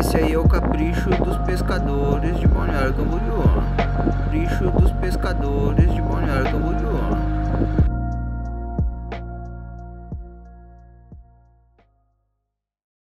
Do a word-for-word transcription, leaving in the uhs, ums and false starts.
esse aí é o capricho dos pescadores de Balneário Camboriú, ó. Capricho dos pescadores.